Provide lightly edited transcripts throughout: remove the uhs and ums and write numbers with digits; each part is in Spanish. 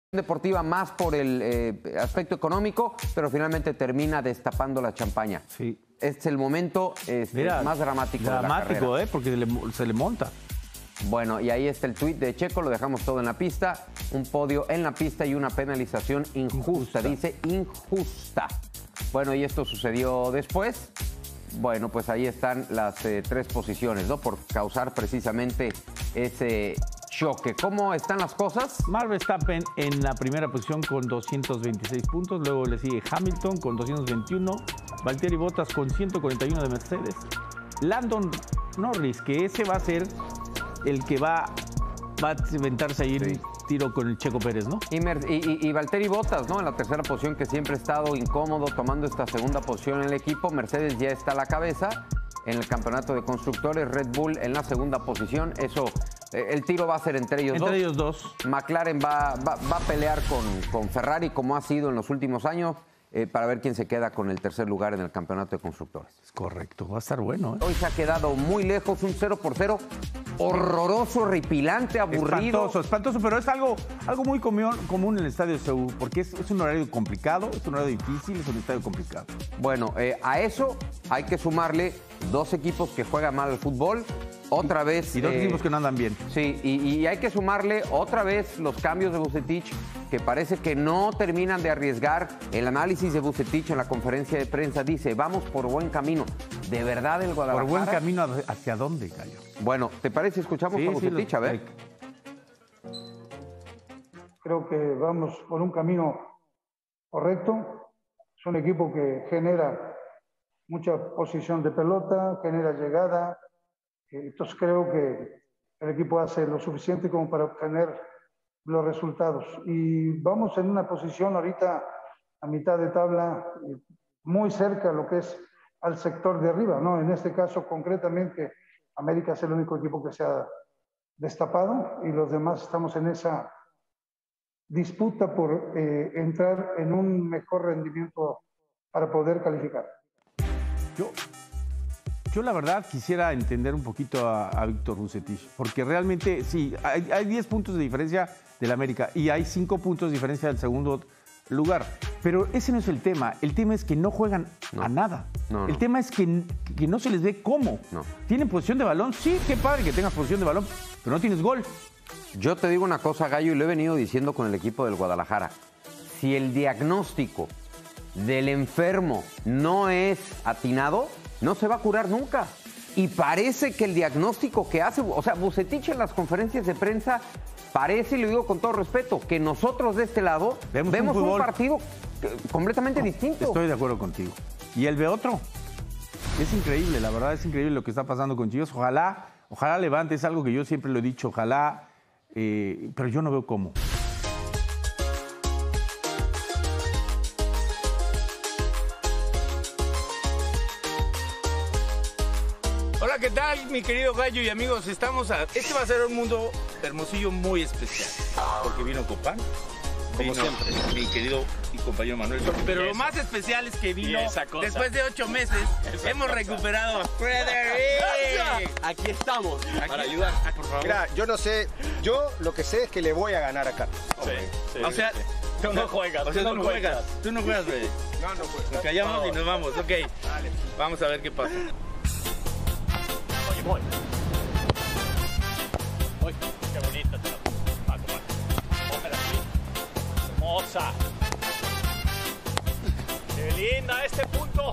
deportiva más por el aspecto económico, pero finalmente termina destapando la champaña. Sí. Este es el momento Mira, más dramático de la carrera. Porque se le monta. Bueno, y ahí está el tuit de Checo, lo dejamos todo en la pista. Un podio en la pista y una penalización injusta. Dice injusta. Bueno, y esto sucedió después. Bueno, pues ahí están las tres posiciones, ¿no? Por causar precisamente ese choque. ¿Cómo están las cosas? Max Verstappen en la primera posición con 226 puntos. Luego le sigue Hamilton con 221. Valtteri Bottas con 141 de Mercedes. Lando Norris, que ese va a ser el que va a inventarse ahí en tiro con el Checo Pérez, ¿no? Y Valtteri Bottas, ¿no? En la tercera posición, que siempre ha estado incómodo tomando esta segunda posición en el equipo. Mercedes ya está a la cabeza en el campeonato de constructores. Red Bull en la segunda posición. Eso, el tiro va a ser entre ellos dos. Entre ellos dos. McLaren va a pelear con Ferrari, como ha sido en los últimos años, para ver quién se queda con el tercer lugar en el campeonato de constructores. Es correcto, va a estar bueno, ¿eh? Hoy se ha quedado muy lejos, un 0-0, horroroso, horripilante, aburrido. Espantoso, pero es algo muy común en el Estadio Seúl, porque es un horario complicado, es un horario difícil, es un estadio complicado. Bueno, a eso hay que sumarle dos equipos que juegan mal al fútbol, otra vez... Y dos equipos que no andan bien. Sí, y hay que sumarle otra vez los cambios de Vucetich, que parece que no terminan de arriesgar. El análisis de Vucetich en la conferencia de prensa dice, vamos por buen camino. ¿De verdad el Guadalajara? ¿Por buen camino hacia dónde, Gallo? Bueno, ¿te parece? Escuchamos a Vucetich, a ver. Creo que vamos por un camino correcto. Es un equipo que genera mucha posición de pelota, genera llegada. Entonces creo que el equipo hace lo suficiente como para obtener los resultados. Y vamos en una posición ahorita a mitad de tabla, muy cerca a lo que es al sector de arriba, ¿no? En este caso, concretamente, América es el único equipo que se ha destapado y los demás estamos en esa disputa por entrar en un mejor rendimiento para poder calificar. Yo la verdad quisiera entender un poquito a Víctor Vucetich, porque realmente sí, hay 10 puntos de diferencia del América y hay 5 puntos de diferencia del segundo lugar, pero ese no es el tema es que no juegan a nada. El tema es que no se les ve cómo. ¿Tienen posición de balón? Sí, qué padre que tengas posición de balón, pero no tienes gol. Yo te digo una cosa, Gallo, y lo he venido diciendo con el equipo del Guadalajara. Si el diagnóstico del enfermo no es atinado, no se va a curar nunca. Y parece que el diagnóstico que hace, o sea, Vucetich en las conferencias de prensa, parece, y lo digo con todo respeto, que nosotros de este lado vemos un partido completamente distinto. Estoy de acuerdo contigo. Y él ve otro. Es increíble, la verdad es increíble lo que está pasando con Chivas. Ojalá levante, es algo que yo siempre lo he dicho, ojalá, pero yo no veo cómo. Hola, ¿qué tal, mi querido Gallo y amigos? Este va a ser un mundo Hermosillo muy especial, porque vino Copán, como siempre, mi querido y compañero Manuel. Pero lo más especial es que vino, después de 8 meses, hemos recuperado a Frederick. Aquí estamos, para ayudar. Por favor. Mira, yo no sé, yo lo que sé es que le voy a ganar a Carlos. Sí, o sea, tú no juegas. O sea, tú no juegas. Tú no juegas, Frederick. No juego. Nos callamos y nos vamos, ok. Dale. Vamos a ver qué pasa. Voy. Qué bonita te la Paco. Póngela así. Hermosa. Qué linda este punto.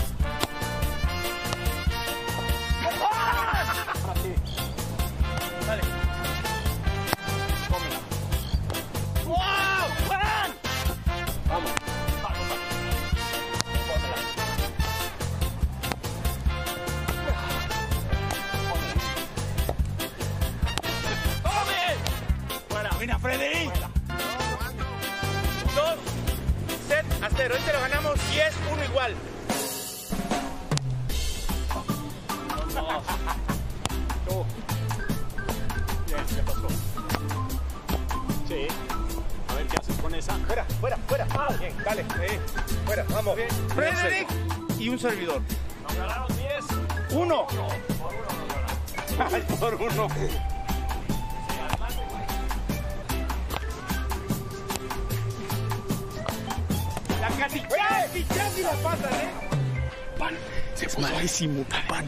Así. Dale. Póngela. ¡Wow! ¡Juan! Vamos. Paco. Póngela. Mira, Frederick. 2-0. Este lo ganamos y es 1 igual. Tú. Bien, ¿qué pasó? Sí. A ver qué haces con esa. Fuera. Ah, bien, dale. Fuera, vamos. Bien. Frederick y un servidor. Nos ganaron 10. 1. Ay, por 1. La casi la pasan, ¿eh? Pan, se puso malísimo, pan.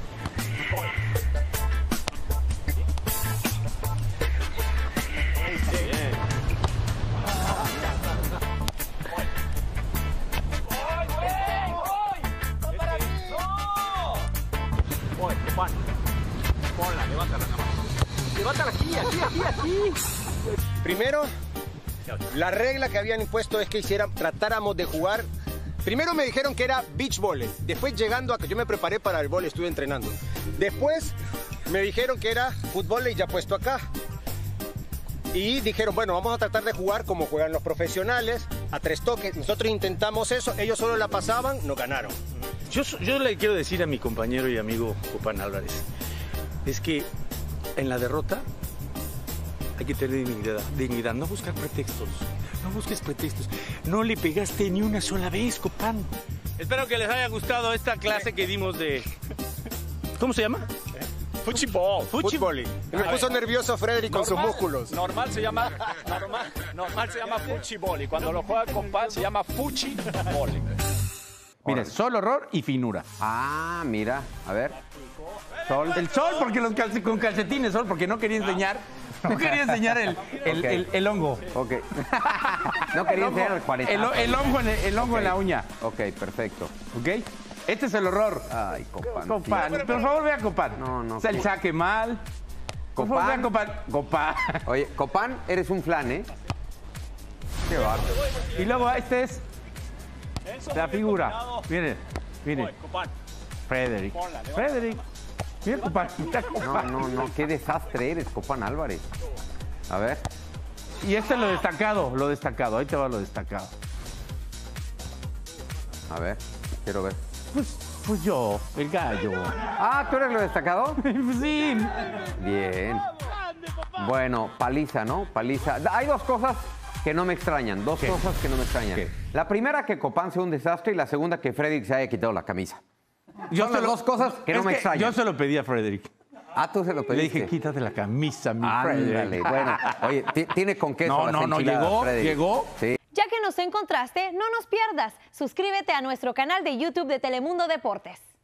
Juan, ponla, levántala nada más. Levántala aquí. Primero, la regla que habían impuesto es que tratáramos de jugar. Primero me dijeron que era beach volley. Después, llegando a que yo me preparé para el volley, estuve entrenando. Después me dijeron que era fútbol y ya puesto acá. Y dijeron, bueno, vamos a tratar de jugar como juegan los profesionales, a 3 toques. Nosotros intentamos eso, ellos solo la pasaban, nos ganaron. Yo le quiero decir a mi compañero y amigo Copán Álvarez, es que en la derrota hay que tener dignidad, no buscar pretextos, no busques pretextos. No le pegaste ni una sola vez, Copán. Espero que les haya gustado esta clase que dimos de... ¿Cómo se llama? Fútbol. Me puso nervioso Frederick con sus músculos. Normal se llama fuchibol y cuando lo juega con pan se llama fuchibol. Mire, sol, horror y finura. Ah, mira, a ver. Sol. El sol, porque con calcetines, sol, porque no quería enseñar. No quería enseñar el hongo. Ok. No quería enseñar el 40. El hongo en la uña. Ok, perfecto. ¿Ok? Este es el horror. Ay, Copán. Copán. Por favor, vea Copán. No. O sea, el saque mal. Por favor, vea Copán. Copán. Oye, Copán, eres un flan, ¿eh? Qué bárbaro. Y luego este es la figura. Miren. Frederick. Frederick. Mira, Copán. No, qué desastre eres, Copán Álvarez. A ver. Y este es lo destacado. Ahí te va lo destacado. A ver, quiero ver. Pues yo, el gallo. Ah, ¿tú eres lo destacado? Sí. Bien. Bueno, paliza, ¿no? Paliza. Hay 2 cosas que no me extrañan. ¿Qué? Cosas que no me extrañan. ¿Qué? La primera, que Copán sea un desastre, y la segunda, que Frederick se haya quitado la camisa. Son las 2 cosas que no me extrañan. Yo se lo pedí a Frederick. Ah, tú se lo pediste. Le dije, quítate la camisa, mi Ándale, Frederick. bueno. Oye, tiene con queso las enchiladas, Frederick. llegó. Sí. Ya que nos encontraste, no nos pierdas. Suscríbete a nuestro canal de YouTube de Telemundo Deportes.